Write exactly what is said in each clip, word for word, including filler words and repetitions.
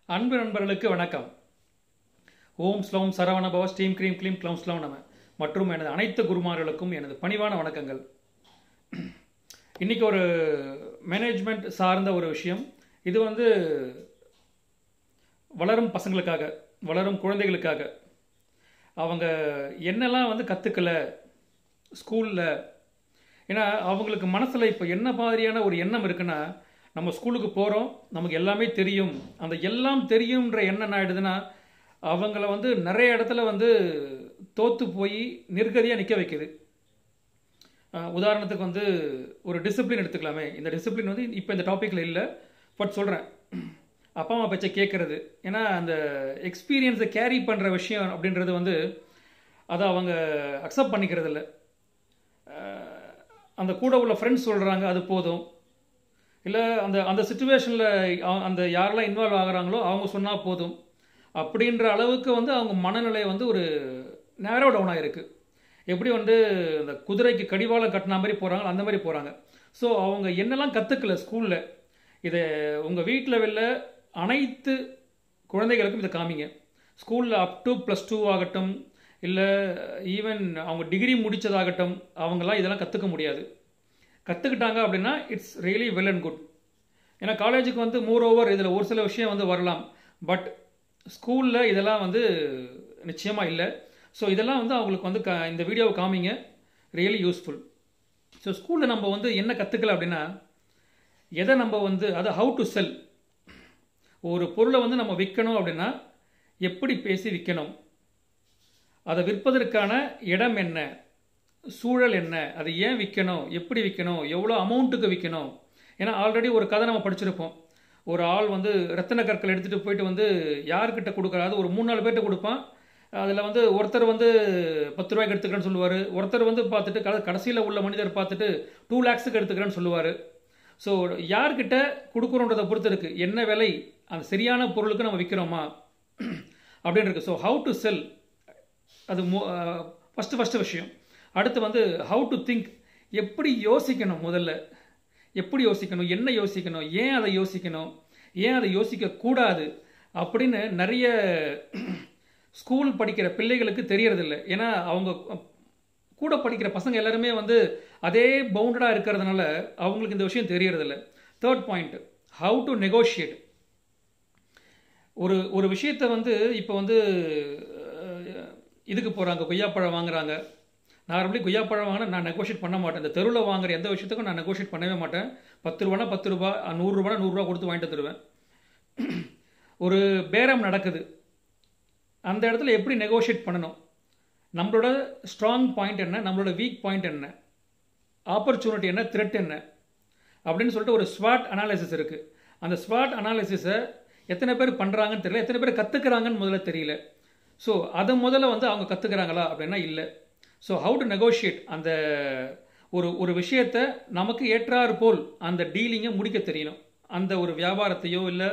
அன்பு நண்பர்களுக்கு வணக்கம். ஓம் ஸ்லோம் சரவணபவ ஸ்டீம் கிரீம் கிளீம் க்ளௌம் ஸ்லோம் நம மற்றும் எனது அனைத்து குருமார்களுக்கும் எனது பணிவான வணக்கங்கள். இன்னைக்கு ஒரு மேனேஜ்மெண்ட் சார்ந்த ஒரு விஷயம். இது வந்து வளரும் பசங்களுக்காக, வளரும் குழந்தைகளுக்காக. அவங்க என்னெல்லாம் வந்து கற்றுக்கல ஸ்கூலில், ஏன்னா அவங்களுக்கு மனசில் இப்போ என்ன மாதிரியான ஒரு எண்ணம் இருக்குன்னா, நம்ம ஸ்கூலுக்கு போகிறோம், நமக்கு எல்லாமே தெரியும். அந்த எல்லாம் தெரியுன்ற எண்ணம் என்ன ஆகிடுதுன்னா, அவங்கள வந்து நிறைய இடத்துல வந்து தோற்று போய் நிர்கதியாக நிற்க வைக்குது. உதாரணத்துக்கு வந்து ஒரு டிசிப்ளின் எடுத்துக்கலாமே. இந்த டிசிப்ளின் வந்து இப்போ இந்த டாப்பிக்கில் இல்லை, பட் சொல்கிறேன். அப்பா அம்மா பேச்சை கேட்குறது, ஏன்னா அந்த எக்ஸ்பீரியன்ஸை கேரி பண்ணுற விஷயம் அப்படின்றது வந்து அதை அவங்க அக்செப்ட் பண்ணிக்கிறது இல்லை. அந்த கூட உள்ள ஃப்ரெண்ட்ஸ் சொல்கிறாங்க, அது போதும். இல்லை அந்த அந்த சுச்சுவேஷனில் அந்த யாரெல்லாம் இன்வால்வ் ஆகுறாங்களோ அவங்க சொன்னால் போதும் அப்படின்ற அளவுக்கு வந்து அவங்க மனநிலை வந்து ஒரு நேரோ டவுன் ஆகிருக்கு. எப்படி வந்து இந்த குதிரைக்கு கடிவாளம் கட்டின மாதிரி போகிறாங்களோ அந்த மாதிரி போகிறாங்க. ஸோ அவங்க என்னெல்லாம் கற்றுக்கல ஸ்கூலில், இதை உங்கள் வீட்டில் வெளில அனைத்து குழந்தைகளுக்கும் இதை காமிங்க. ஸ்கூலில் அப் டு ப்ளஸ் டூ ஆகட்டும், இல்லை ஈவன் அவங்க டிகிரி முடித்ததாகட்டும், அவங்கெல்லாம் இதெல்லாம் கற்றுக்க முடியாது. கற்றுக்கிட்டாங்க அப்படின்னா it's really well and good. ஏன்னா காலேஜுக்கு வந்து மோர் ஓவர் இதில் ஒரு சில விஷயம் வந்து வரலாம், பட் ஸ்கூலில் இதெல்லாம் வந்து நிச்சயமாக இல்லை. ஸோ இதெல்லாம் வந்து அவங்களுக்கு வந்து க இந்த வீடியோவை காமிங்க, ரியலி யூஸ்ஃபுல். ஸோ ஸ்கூலில் நம்ம வந்து என்ன கற்றுக்கல அப்படின்னா, எதை நம்ம வந்து அதை ஹவு டு செல். ஒரு பொருளை வந்து நம்ம விற்கணும் அப்படின்னா எப்படி பேசி விற்கணும், அதை விற்பதற்கான இடம் என்ன, சூழல் என்ன, அது ஏன் விற்கணும், எப்படி விற்கணும், எவ்வளோ அமௌண்ட்டுக்கு விற்கணும். ஏன்னா ஆல்ரெடி ஒரு கதை நம்ம படிச்சிருப்போம். ஒரு ஆள் வந்து ரத்தின கற்கள் எடுத்துகிட்டு போயிட்டு வந்து யார்கிட்ட கொடுக்குறாது, ஒரு மூணு நாலு பேர்கிட்ட கொடுப்பான். அதில் வந்து ஒருத்தர் வந்து பத்து ரூபாய்க்கு எடுத்துக்கிறேன்னு சொல்லுவார், ஒருத்தர் வந்து பார்த்துட்டு கட கடைசியில் உள்ள மனிதர் பார்த்துட்டு டூ லேக்ஸுக்கு எடுத்துக்கிறேன்னு சொல்லுவார். ஸோ யார்கிட்ட கொடுக்குறோன்றதை பொறுத்து இருக்குது, என்ன விலை, அந்த சரியான பொருளுக்கு நம்ம விற்கிறோமா அப்படின்னு இருக்குது. ஸோ ஹவு டு செல், அது ஃபஸ்ட்டு ஃபஸ்ட்டு விஷயம். அடுத்து வந்து ஹவு டு திங்க், எப்படி யோசிக்கணும், முதல்ல எப்படி யோசிக்கணும், என்ன யோசிக்கணும், ஏன் அதை யோசிக்கணும், ஏன் அதை யோசிக்கக்கூடாது அப்படின்னு நிறைய ஸ்கூல் படிக்கிற பிள்ளைகளுக்கு தெரியறதில்லை. ஏன்னா அவங்க கூட படிக்கிற பசங்க எல்லாருமே வந்து அதே பவுண்டடாக இருக்கிறதுனால அவங்களுக்கு இந்த விஷயம் தெரியறதில்லை. Third point, how to negotiate. ஒரு ஒரு விஷயத்தை வந்து இப்போ வந்து இதுக்கு போகிறாங்க, கொய்யாப்பழம் வாங்குறாங்க. நார்மலி கொய்யாப்பழம் வாங்கினா நான் நெகோஷியேட் பண்ண மாட்டேன். இந்த தெருவில் வாங்குற எந்த விஷயத்துக்கும் நான் நெகோஷியேட் பண்ணவே மாட்டேன். பத்து ரூபானா பத்து ரூபா, நூறுரூவானா நூறுரூவா கொடுத்து வாங்கிட்டு தருவேன். ஒரு பேரம் நடக்குது, அந்த இடத்துல எப்படி நெகோஷியேட் பண்ணணும், நம்மளோட ஸ்ட்ராங் பாயிண்ட் என்ன, நம்மளோட வீக் பாயிண்ட் என்ன, ஆப்பர்ச்சுனிட்டி என்ன, த்ரெட் என்ன அப்படின்னு சொல்லிட்டு ஒரு ஸ்வாட் அனாலிசிஸ் இருக்குது. அந்த ஸ்வாட் அனாலிசிஸை எத்தனை பேர் பண்ணுறாங்கன்னு தெரியல, எத்தனை பேர் கற்றுக்குறாங்கன்னு முதல்ல தெரியல. ஸோ அதை முதல்ல வந்து அவங்க கற்றுக்குறாங்களா அப்படின்னா இல்லை. ஸோ ஹவு டு நெகோஷியேட், அந்த ஒரு ஒரு விஷயத்தை நமக்கு ஏற்றாறு போல் அந்த டீலிங்கை முடிக்க தெரியணும். அந்த ஒரு வியாபாரத்தையோ இல்லை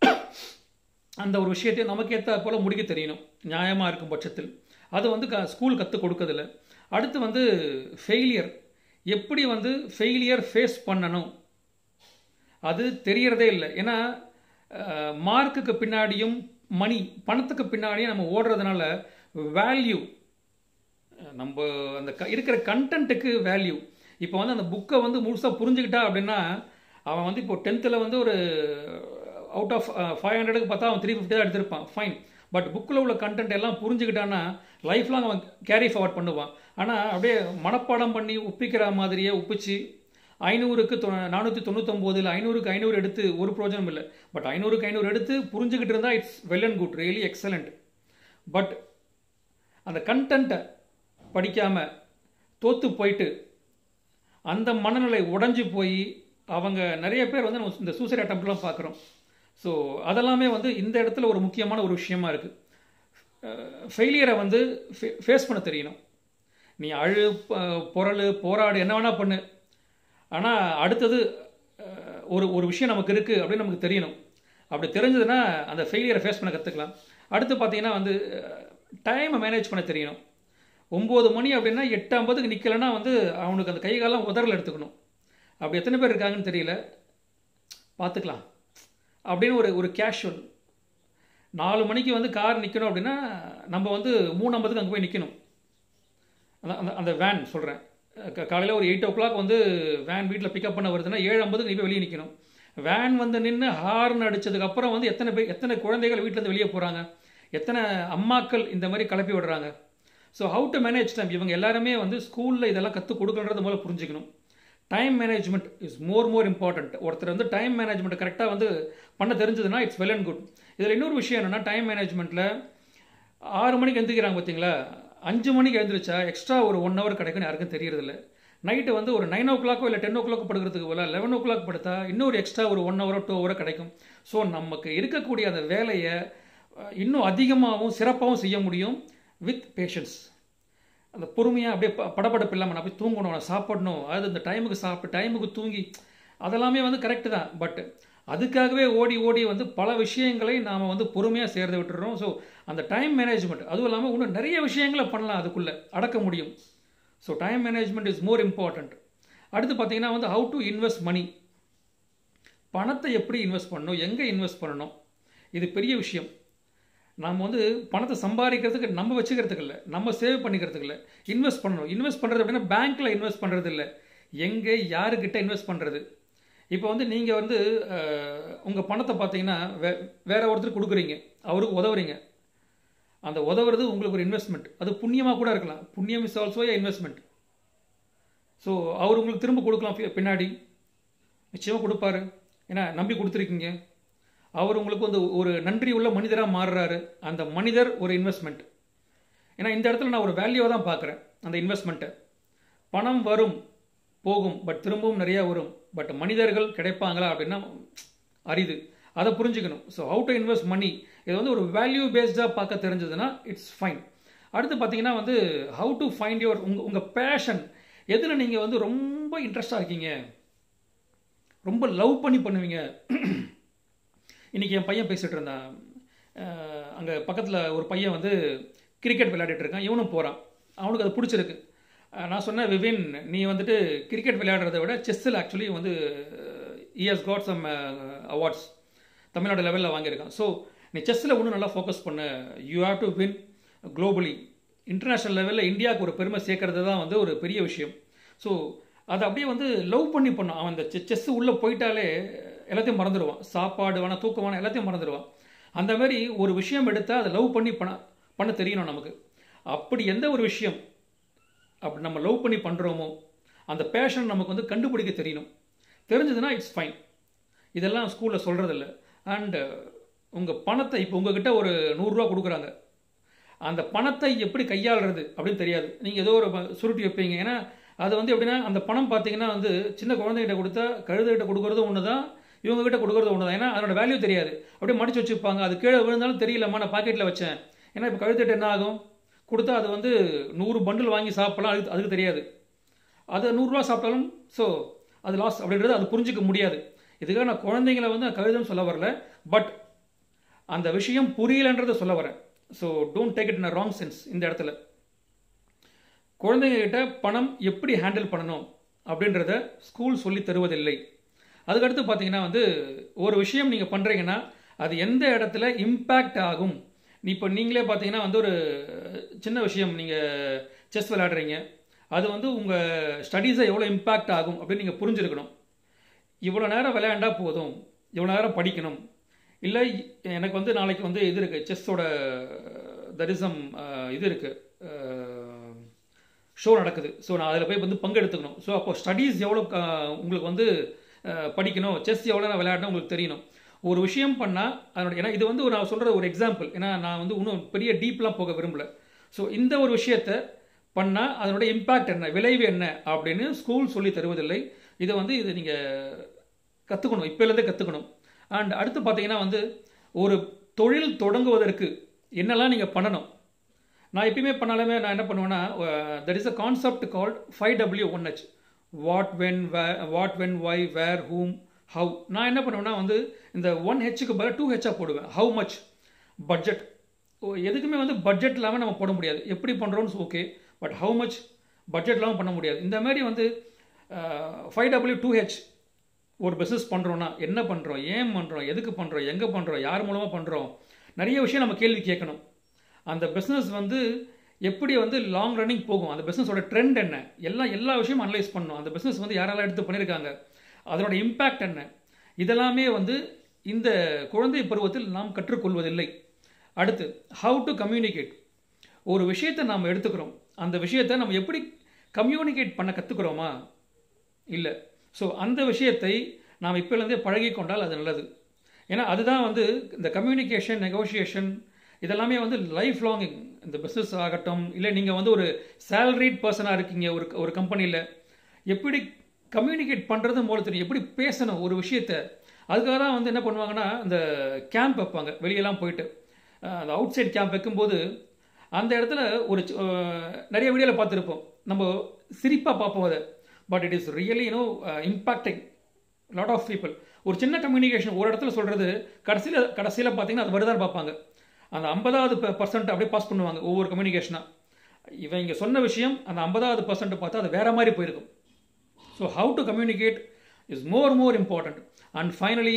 அந்த ஒரு விஷயத்தையோ நமக்கு ஏற்றாறு போல் முடிக்க தெரியணும் நியாயமாக இருக்கும் பட்சத்தில். அது வந்து க ஸ்கூல் கற்றுக் கொடுக்கறதில்ல. அடுத்து வந்து ஃபெயிலியர், எப்படி வந்து ஃபெயிலியர் ஃபேஸ் பண்ணணும் அது தெரியறதே இல்லை. ஏன்னா மார்க்குக்கு பின்னாடியும் மணி, பணத்துக்கு பின்னாடியும் நம்ம ஓடுறதுனால வேல்யூ, நம்ம அந்த க இருக்கிற கண்டென்ட்டுக்கு வேல்யூ. இப்போ வந்து அந்த புக்கை வந்து முழுசாக புரிஞ்சுக்கிட்டா அப்படின்னா அவன் வந்து இப்போ டென்த்தில் வந்து ஒரு அவுட் ஆஃப் ஃபைவ் ஹண்ட்ரடுக்கு பார்த்தா அவன் த்ரீ ஃபிஃப்டி தான் எடுத்திருப்பான், ஃபைன். பட் புக்கில் உள்ள கண்டென்ட் எல்லாம் புரிஞ்சுக்கிட்டான்னா லைஃப் லாங் அவன் கேரி ஃபார்வர்ட் பண்ணுவான். ஆனால் அப்படியே மனப்பாடம் பண்ணி ஒப்பிக்கிற மாதிரியே ஒப்பிச்சு ஐநூறுக்கு தொ நானூற்றி தொண்ணூத்தொம்போது இல்லை ஐநூறுக்கு ஐநூறு எடுத்து ஒரு பிரோஜனம் இல்லை. பட் ஐநூறுக்கு ஐநூறு எடுத்து புரிஞ்சுக்கிட்டு இருந்தால் it's well and good, really excellent. But அந்த கண்டென்ட்டை படிக்காமல் தோற்று போயிட்டு அந்த மனநிலை உடஞ்சி போய் அவங்க நிறைய பேர் வந்து நம்ம இந்த சூசைட் அட்டம்ப்ட்லாம் பார்க்குறோம். ஸோ அதெல்லாமே வந்து இந்த இடத்துல ஒரு முக்கியமான ஒரு விஷயமா இருக்குது. ஃபெயிலியரை வந்து ஃபே ஃபேஸ் பண்ண தெரியணும். நீ அழு, பொருள், போராடு, என்ன வேணால் பண்ணு, ஆனால் அடுத்தது ஒரு ஒரு விஷயம் நமக்கு இருக்குது அப்படின்னு நமக்கு தெரியணும். அப்படி தெரிஞ்சதுன்னா அந்த ஃபெயிலியரை ஃபேஸ் பண்ண கற்றுக்கலாம். அடுத்து பார்த்தீங்கன்னா வந்து டைமை மேனேஜ் பண்ண தெரியணும். ஒம்பது மணி அப்படின்னா எட்டு ஐம்பதுக்கு நிற்கலைன்னா வந்து அவனுக்கு அந்த கைகாலம் உதறல் எடுத்துக்கணும். அப்படி எத்தனை பேர் இருக்காங்கன்னு தெரியல, பார்த்துக்கலாம் அப்படின்னு ஒரு ஒரு கேஷுவல் நாலு மணிக்கு வந்து கார் நிற்கணும் அப்படின்னா நம்ம வந்து மூணு ஐம்பதுக்கு அங்கே போய் நிற்கணும். அந்த அந்த அந்த வேன் சொல்கிறேன், காலையில் ஒரு எயிட் ஓ கிளாக் வந்து வேன் வீட்டில் பிக்கப் பண்ண வருதுன்னா ஏழு ஐம்பதுக்கு நீ போய் வெளியே நிற்கணும். வேன் வந்து நின்று ஹார்ன் அடித்ததுக்கப்புறம் வந்து எத்தனை பேர் எத்தனை குழந்தைகள் வீட்டிலேருந்து வெளியே போகிறாங்க, எத்தனை அம்மாக்கள் இந்த மாதிரி கிளப்பி விடுறாங்க. So how to manage time, இவங்க எல்லாருமே வந்து ஸ்கூலில் இதெல்லாம் கற்றுக் கொடுக்கன்றது மூலம் புரிஞ்சுக்கணும். Time management is more more important. ஒருத்தர் வந்து டைம் மேனேஜ்மெண்ட் கரெக்டாக வந்து பண்ண தெரிஞ்சதுன்னா இட்ஸ் வெல் அண்ட் குட். இதில் இன்னொரு விஷயம் என்னென்னா, டைம் மேனேஜ்மெண்ட்டில் ஆறு மணிக்கு எழுந்திரிக்கிறாங்க பார்த்தீங்களா, அஞ்சு மணிக்கு எழுந்திரிச்சா எக்ஸ்ட்ரா ஒரு ஒன் ஹவர் கிடைக்குன்னு யாருக்கும் தெரியறதில்ல. நைட்டு வந்து ஒரு நைன் ஓ கிளாக்கோ இல்லை டென் ஓ கிளாக் படுக்கிறதுக்கு போல லெவன் ஓ கிளாக் படுத்தா இன்னொரு எக்ஸ்ட்ரா ஒரு ஒன் ஹவரோ டூ ஹவரோ கிடைக்கும். ஸோ நமக்கு இருக்கக்கூடிய அந்த வேலையை இன்னும் அதிகமாகவும் சிறப்பாகவும் செய்ய முடியும் வித் பேஷன்ஸ். அந்த பொறுமையாக அப்படியே படப்படப்பு இல்லாமல் நான் போய் தூங்கணும், நான் சாப்பிடணும், அது இந்த டைமுக்கு சாப்பிட்டு டைமுக்கு தூங்கி அதெல்லாமே வந்து கரெக்டு தான். பட் அதுக்காகவே ஓடி ஓடி வந்து பல விஷயங்களை நாம் வந்து பொறுமையாக சேர்ந்து விட்டுறோம். ஸோ அந்த டைம் மேனேஜ்மெண்ட், அதுவும் இல்லாமல் இன்னும் நிறைய விஷயங்களை பண்ணலாம், அதுக்குள்ளே அடக்க முடியும். So time management is more important. அடுத்து பார்த்தீங்கன்னா வந்து ஹவு டு இன்வெஸ்ட் மணி, பணத்தை எப்படி இன்வெஸ்ட் பண்ணணும், எங்கே இன்வெஸ்ட் பண்ணணும், இது பெரிய விஷயம். நாம் வந்து பணத்தை சம்பாதிக்கிறதுக்கு நம்ம வச்சுக்கிறதுக்கு இல்லை, நம்ம சேவ் பண்ணிக்கிறதுக்கு இல்லை, இன்வெஸ்ட் பண்ணணும். இன்வெஸ்ட் பண்ணுறது அப்படின்னா பேங்க்கில் இன்வெஸ்ட் பண்ணுறது இல்லை, எங்கே யாருக்கிட்ட இன்வெஸ்ட் பண்ணுறது. இப்போ வந்து நீங்கள் வந்து உங்கள் பணத்தை பார்த்தீங்கன்னா வே வேற ஒருத்தர் கொடுக்குறீங்க, அவருக்கு உதவுறீங்க. அந்த உதவுறது உங்களுக்கு ஒரு இன்வெஸ்ட்மெண்ட், அது புண்ணியமாக கூட இருக்கலாம். புண்ணியம் is also a investment. So அவர் உங்களுக்கு திரும்ப கொடுக்கலாம் பின்னாடி, நிச்சயமாக கொடுப்பாரு, ஏன்னா நம்பி கொடுத்துருக்கீங்க. அவர் உங்களுக்கு வந்து ஒரு நன்றி உள்ள மனிதராக மாறுறாரு. அந்த மனிதர் ஒரு இன்வெஸ்ட்மெண்ட். ஏன்னா இந்த இடத்துல நான் ஒரு வேல்யூவாக தான் பார்க்குறேன் அந்த இன்வெஸ்ட்மெண்ட்டை. பணம் வரும் போகும், பட் திரும்பவும் நிறையா வரும். பட் மனிதர்கள் கிடைப்பாங்களா அப்படின்னா அரிது. அதை புரிஞ்சுக்கணும். So how to invest money, இது வந்து ஒரு வேல்யூ பேஸ்டாக பார்க்க தெரிஞ்சதுன்னா இட்ஸ் ஃபைன். அடுத்து பார்த்தீங்கன்னா வந்து ஹவு டு ஃபைண்ட் யுவர் உங்கள் உங்கள் பேஷன், எதில் நீங்கள் வந்து ரொம்ப இன்ட்ரெஸ்டாக இருக்கீங்க, ரொம்ப லவ் பண்ணி பண்ணுவீங்க. இன்றைக்கி என் பையன் பேசிகிட்டு இருந்தான், அங்கே பக்கத்தில் ஒரு பையன் வந்து கிரிக்கெட் விளையாடிட்டு இருக்கான், இவனும் போகிறான், அவனுக்கு அது பிடிச்சிருக்கு. நான் சொன்னேன், விவின் நீ வந்துட்டு கிரிக்கெட் விளையாடுறத விட செஸ்ஸில் ஆக்சுவலி வந்து he has got some awards Tamil Nadu லெவலில் வாங்கியிருக்கான். ஸோ நீ செஸ்ஸில் இன்னும் நல்லா ஃபோக்கஸ் பண்ண, you have to win globally, international லெவலில் இந்தியாவுக்கு ஒரு பெருமை சேர்க்கறது தான் வந்து ஒரு பெரிய விஷயம். ஸோ அதை அப்படியே வந்து லவ் பண்ணி பண்ணான். அவன் அந்த செஸ்ஸு உள்ளே போயிட்டாலே எல்லாத்தையும் மறந்துடுவான், சாப்பாடு வேணாம் தூக்கம் வேணாம் எல்லாத்தையும் மறந்துடுவான். அந்த மாதிரி ஒரு விஷயம் எடுத்தால் அதை லவ் பண்ணி பண்ண பண்ண தெரியணும் நமக்கு. அப்படி எந்த ஒரு விஷயம் அப்படி நம்ம லவ் பண்ணி பண்ணுறோமோ அந்த பேஷன் நமக்கு வந்து கண்டுபிடிக்க தெரியணும். தெரிஞ்சதுன்னா இட்ஸ் ஃபைன். இதெல்லாம் ஸ்கூலில் சொல்கிறதில்ல. அண்டு உங்கள் பணத்தை இப்போ உங்ககிட்ட ஒரு நூறுரூவா கொடுக்குறாங்க, அந்த பணத்தை எப்படி கையாளுறது அப்படின்னு தெரியாது. நீங்கள் ஏதோ ஒரு சுருட்டி வைப்பீங்க. ஏன்னா அது வந்து எப்படின்னா அந்த பணம் பார்த்தீங்கன்னா வந்து சின்ன குழந்தைகிட்ட கொடுத்தா கழுதைகிட்ட கொடுக்குறது ஒன்று தான், இவங்ககிட்ட கொடுக்குறது ஒன்று தான். ஏன்னா அதனோட வேல்யூ தெரியாது. அப்படியே மடிச்சு வச்சுருப்பாங்க, அது கீழே விழுந்தாலும் தெரியலம்மா நான் பாக்கெட்டில் வச்சேன். ஏன்னா இப்போ கழுதைகிட்ட என்ன ஆகும், கொடுத்தா அது வந்து நூறு பண்டில் வாங்கி சாப்பிடலாம், அதுக்கு அதுக்கு தெரியாது. அது நூறுரூவா சாப்பிட்டாலும் ஸோ அது லாஸ் அப்படின்றது அது புரிஞ்சிக்க முடியாது. இதுக்காக நான் குழந்தைங்களை வந்து கழுதம் சொல்ல வரல, பட் அந்த விஷயம் புரியலன்றதை சொல்ல வரேன். So don't take it in a wrong sense. இந்த இடத்துல குழந்தைங்க கிட்ட பணம் எப்படி ஹேண்டில் பண்ணணும் அப்படின்றத ஸ்கூல் சொல்லி தருவதில்லை. அதுக்கடுத்து பார்த்தீங்கன்னா வந்து ஒரு விஷயம் நீங்கள் பண்ணுறீங்கன்னா அது எந்த இடத்துல இம்பேக்ட் ஆகும். இப்போ நீங்களே பார்த்தீங்கன்னா வந்து ஒரு சின்ன விஷயம், நீங்கள் செஸ் விளையாடுறீங்க, அது வந்து உங்கள் ஸ்டடீஸை எவ்வளோ இம்பேக்ட் ஆகும் அப்படின்னு நீங்கள் புரிஞ்சுருக்கணும். இவ்வளோ நேரம் விளையாண்டா போதும், இவ்வளோ நேரம் படிக்கணும், இல்லை எனக்கு வந்து நாளைக்கு வந்து இது இருக்குது செஸ்ஸோட தரிசம் இது இருக்குது ஷோ நடக்குது, ஸோ நான் அதில் போய் வந்து பங்கெடுத்துக்கணும். ஸோ அப்போ ஸ்டடீஸ் எவ்வளோ உங்களுக்கு வந்து படிக்கணும், செஸ் எவ்வளோ நான் விளையாடணும் உங்களுக்கு தெரியணும். ஒரு விஷயம் பண்ணால் அதனோட, ஏன்னா இது வந்து நான் சொல்கிற ஒரு எக்ஸாம்பிள், ஏன்னா நான் வந்து இன்னும் பெரிய டீப்லாம் போக விரும்பல. ஸோ இந்த ஒரு விஷயத்தை பண்ணால் அதனோட இம்பேக்ட் என்ன, விளைவு என்ன அப்படின்னு ஸ்கூல் சொல்லி தருவதில்லை. இதை வந்து இதை நீங்கள் கற்றுக்கணும், இப்போலேருந்தே கற்றுக்கணும். அண்ட் அடுத்து பார்த்தீங்கன்னா வந்து ஒரு தொழில் தொடங்குவதற்கு என்னெல்லாம் நீங்கள் பண்ணணும். நான் எப்பயுமே பண்ணாலுமே நான் என்ன பண்ணுவேன்னா, that is a concept called five W one H, what when way what when why where whom how. நான் என்ன பண்ணுவேன்னா வந்து இந்த ஒன் ஹெச்சுக்கு பதிலாக டூ ஹெச்சாக போடுவேன். How much, budget. எதுக்குமே வந்து பட்ஜெட் இல்லாமல் நம்ம போட முடியாது. எப்படி பண்ணுறோன்னு okay, but how much budget இல்லாமல் பண்ண முடியாது. இந்த மாதிரி வந்து ஃபைவ் டபிள்யூ டூ ஹெச் ஒரு பிஸ்னஸ் பண்ணுறோன்னா என்ன பண்ணுறோம், ஏன் பண்ணுறோம், எதுக்கு பண்ணுறோம், எங்கே பண்ணுறோம், யார் மூலமாக பண்ணுறோம், நிறைய விஷயம் நம்ம கேள்வி கேட்கணும். அந்த பிஸ்னஸ் வந்து எப்படி வந்து லாங் ரன்னிங் போகும், அந்த பிஸ்னஸோட ட்ரெண்ட் என்ன, எல்லாம் எல்லா விஷயமும் அனலைஸ் பண்ணணும். அந்த பிஸ்னஸ் வந்து யாரெல்லாம் எடுத்து பண்ணியிருக்காங்க, அதனோட இம்பேக்ட் என்ன, இதெல்லாமே வந்து இந்த குழந்தை பருவத்தில் நாம் கற்றுக்கொள்வதில்லை. அடுத்து ஹவு டு கம்யூனிகேட். ஒரு விஷயத்தை நாம் எடுத்துக்கிறோம், அந்த விஷயத்தை நம்ம எப்படி கம்யூனிகேட் பண்ண கற்றுக்குறோமா இல்லை. ஸோ அந்த விஷயத்தை நாம் இப்போலேருந்தே பழகி கொண்டால் அது நல்லது. ஏன்னா அதுதான் வந்து இந்த கம்யூனிகேஷன், நெகோஷியேஷன் இதெல்லாமே வந்து லைஃப் லாங்கிங். இந்த பிஸ்னஸ் ஆகட்டும், இல்லை நீங்கள் வந்து ஒரு சேலரிட் பர்சனாக இருக்கீங்க ஒரு ஒரு கம்பெனியில், எப்படி கம்யூனிகேட் பண்ணுறது மூலம் தெரியும், எப்படி பேசணும் ஒரு விஷயத்தை. அதுக்காக தான் வந்து என்ன பண்ணுவாங்கன்னா இந்த கேம்ப் வைப்பாங்க வெளியெல்லாம் போயிட்டு. அந்த அவுட் சைட் கேம்ப் வைக்கும்போது அந்த இடத்துல ஒரு நிறைய வீடியோவில் பார்த்துருப்போம், நம்ம சிரிப்பாக பார்ப்போம் அதை. But it is really you know impacting lot of people. ஒரு சின்ன கம்யூனிகேஷன் ஒரு இடத்துல சொல்கிறது கடைசியில் கடைசியில் பார்த்தீங்கன்னா அது வருதான்னு பார்ப்பாங்க. அந்த ஐம்பதாவது பர்சன்ட் அப்படியே பாஸ் பண்ணுவாங்க ஒவ்வொரு கம்யூனிகேஷனாக. இவன் இங்கே சொன்ன விஷயம் அந்த ஐம்பதாவது பர்சன்ட் பார்த்தா அது வேற மாதிரி போயிருக்கும். So how to communicate is more more important. And finally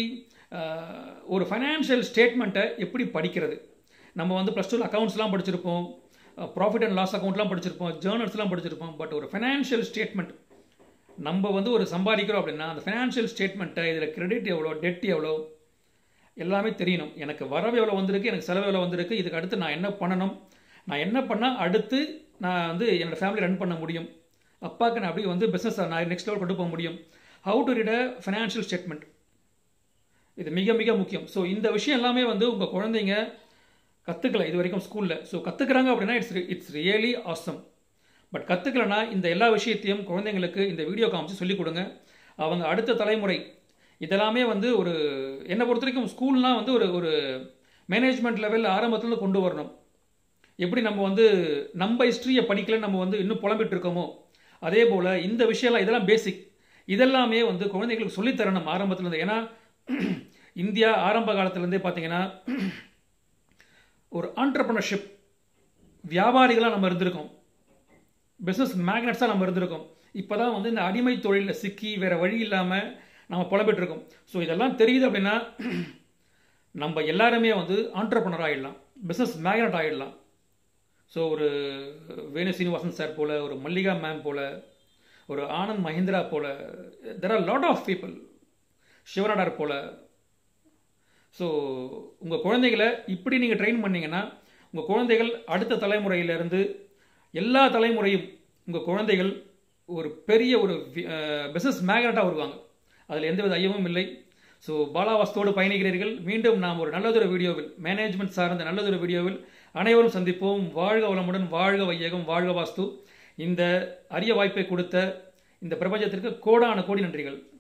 ஒரு ஃபைனான்ஷியல் ஸ்டேட்மெண்ட்டை எப்படி படிக்கிறது. நம்ம வந்து ப்ளஸ் டூவில் அக்கௌண்ட்ஸ்லாம் படிச்சிருப்போம், ப்ராஃபிட் அண்ட் லாஸ் அக்கௌண்ட்லாம் படிச்சிருப்போம், ஜேர்னல்ஸ்லாம் படிச்சிருப்போம். பட் ஒரு ஃபைனான்ஷியல் ஸ்டேட்மெண்ட் நம்ம வந்து ஒரு சம்பாதிக்கிறோம் அப்படின்னா அந்த ஃபைனான்ஷியல் ஸ்டேட்மெண்ட்டை, இதில் கிரெடிட் எவ்வளோ, டெட் எவ்வளோ, எல்லாமே தெரியணும். எனக்கு வரவு எவ்வளோ வந்திருக்கு, எனக்கு செலவு எவ்வளோ வந்திருக்கு, இதுக்கு அடுத்து நான் என்ன பண்ணணும், நான் என்ன பண்ணால் அடுத்து நான் வந்து என்னோடய ஃபேமிலி ரன் பண்ண முடியும், அப்பாவுக்கு நான் அப்படி வந்து பிஸ்னஸ் நான் நெக்ஸ்ட் லெவல் கொண்டு போக முடியும். How to read a financial statement, இது மிக மிக முக்கியம். ஸோ இந்த விஷயம் எல்லாமே வந்து உங்கள் குழந்தைங்க கற்றுக்கல இது வரைக்கும் ஸ்கூலில். ஸோ கற்றுக்குறாங்க அப்படின்னா it's it's really awesome. But கற்றுக்கலன்னா இந்த எல்லா விஷயத்தையும் குழந்தைங்களுக்கு இந்த வீடியோ காமிச்சு சொல்லிக் கொடுங்க. அவங்க அடுத்த தலைமுறை இதெல்லாமே வந்து ஒரு என்னை பொறுத்த வரைக்கும் ஸ்கூல்லாம் வந்து ஒரு ஒரு மேனேஜ்மெண்ட் லெவலில் ஆரம்பத்துலேருந்து கொண்டு வரணும். எப்படி நம்ம வந்து நம்ம ஹிஸ்ட்ரியை படிக்கல நம்ம வந்து இன்னும் புலம்பிட்டு இருக்கோமோ அதே போல் இந்த விஷயம்லாம் இதெல்லாம் பேசிக், இதெல்லாமே வந்து குழந்தைங்களுக்கு சொல்லித்தரணும் ஆரம்பத்துலேருந்து. ஏன்னா இந்தியா ஆரம்ப காலத்துலேருந்தே பார்த்தீங்கன்னா ஒரு ஆண்டர்பிரினர்ஷிப் வியாபாரிகளாக நம்ம இருந்திருக்கோம், பிஸ்னஸ் மேக்னட்ஸாக நம்ம இருந்திருக்கோம். இப்போ தான் வந்து இந்த அடிமை தொழிலில் சிக்கி வேறு வழி இல்லாமல் நம்ம புலம்பிட்டு இருக்கோம். ஸோ இதெல்லாம் தெரியுது அப்படின்னா நம்ம எல்லாருமே வந்து ஆண்டர்பிரினர் ஆகிடலாம், பிஸ்னஸ் மேக்னட் ஆகிடலாம். ஸோ ஒரு வேணு சீனிவாசன் சார் போல், ஒரு மல்லிகா மேம் போல், ஒரு ஆனந்த் மஹிந்திரா போல், there are lot of people, Shiv Nadar போல். ஸோ உங்கள் குழந்தைகளை இப்படி நீங்கள் ட்ரெயின் பண்ணிங்கன்னா உங்கள் குழந்தைகள் அடுத்த தலைமுறையிலேருந்து எல்லா தலைமுறையும் உங்கள் குழந்தைகள் ஒரு பெரிய ஒரு பிஸ்னஸ் மேக்னட்டாக வருவாங்க, அதில் எந்தவித ஐயமும் இல்லை. ஸோ பாலா வாஸ்துவோடு பயணிக்கிறீர்கள். மீண்டும் நாம் ஒரு நல்லதொரு வீடியோவில், மேனேஜ்மெண்ட் சார்ந்த நல்லதொரு வீடியோவில் அனைவரும் சந்திப்போம். வாழ்க வளமுடன், வாழ்க வையகம், வாழ்க வாஸ்து. இந்த அரிய வாய்ப்பை கொடுத்த இந்த பிரபஞ்சத்திற்கு கோடான கோடி நன்றிகள்.